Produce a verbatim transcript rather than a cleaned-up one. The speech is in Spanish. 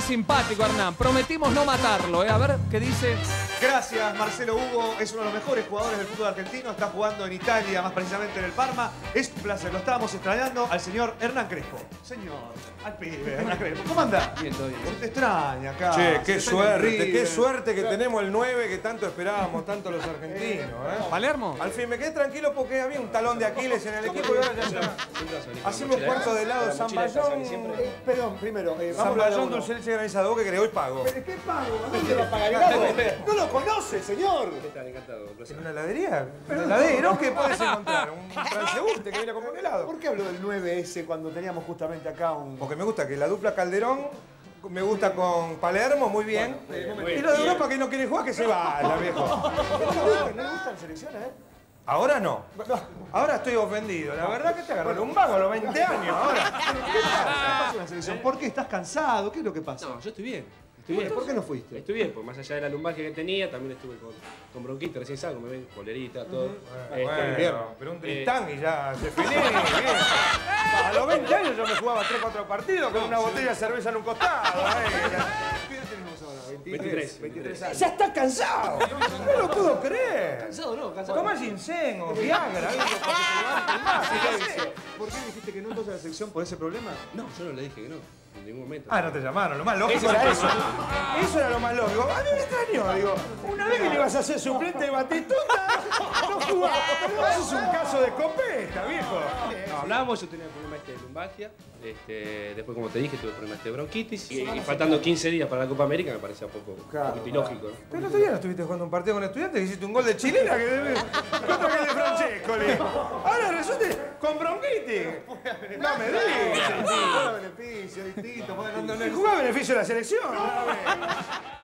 simpático, Hernán. Prometimos no matarlo, ¿eh? A ver qué dice. Gracias, Marcelo Hugo. Es uno de los mejores jugadores del fútbol argentino. Está jugando en Italia, más precisamente en el Parma. Es un placer. Lo estábamos extrañando al señor Hernán Crespo. Señor, al pibe, Hernán Crespo. ¿Cómo anda? Bien, todo bien. Se te extraña acá. Che, qué Se suerte, ríe. qué suerte que tenemos el nueve que tanto esperábamos, tanto los argentinos. ¿eh? ¿Palermo? Al fin, me quedé tranquilo porque había un talón de Aquiles en el equipo y ahora ya está. Hacemos cuarto de helado, Zamballón. Eh, perdón, primero, eh, vamos a Zamballón, uno. dulce de leche granizado. ¿Vos qué querés? Hoy pago. ¿Pero qué pago? ¿A dónde va a pagar el helado? No lo conoce, señor. ¿Qué tal? Encantado. Un placer. ¿En una heladería? ¿Un heladero? ¿Qué podés encontrar? ¿Un transeúnte que viene a comprar un helado? ¿Por qué hablo del nueve ese cuando teníamos justamente acá un... Porque me gusta que la dupla Calderón me gusta con Palermo, muy bien. Y lo de Europa que no quiere jugar, que se vaya, viejo. ¿No le gustan las selecciones, eh? Ahora no. Ahora estoy ofendido. La verdad que te agarraron un vago a los veinte años ahora. ¿Qué pasa con la selección? ¿Por qué? ¿Estás cansado? ¿Qué es lo que pasa? No, yo estoy bien. Estoy bien. ¿Por qué no fuiste? Estoy bien, pues más allá de la lumbalgia que tenía, también estuve con, con bronquita, recién salgo, me ven, polerita, todo. Este, Bueno, pero un Tristán y ya se finí. Bien. A los veinte años yo me jugaba tres cuatro partidos con una botella de cerveza en un costado. ¿Qué edad tenemos ahora? veintitrés. veintitrés años. ¡Ya está cansado! No lo puedo creer. Cansado, ¿no? Cansado. Tomás ginseng o Viagra, algo para que te levantes más. ¿Por qué dijiste que no entonces a la selección por ese problema? No, yo no le dije que no, en ningún momento. Ah, no te llamaron, lo más lógico Ese es era el eso. Eso era lo más lógico. A mí me extrañó, digo, una vez que le ibas a hacer suplente de Batistuta, no jugaba. Pero eso es un caso de escopeta, viejo. No, hablábamos, yo tenía el problema este de lumbalgia, este, después como te dije tuve el problema este de bronquitis y, y faltando quince días para la Copa América me parecía un poco, un poquito ilógico, ¿no? Pero el otro día no estuviste jugando un partido con estudiantes que hiciste un gol de chilena que debe. Otro que de Francescoli. Ahora resulta con bronquitis. No me digas. Beneficio, distinto. El jugar beneficio de la selección.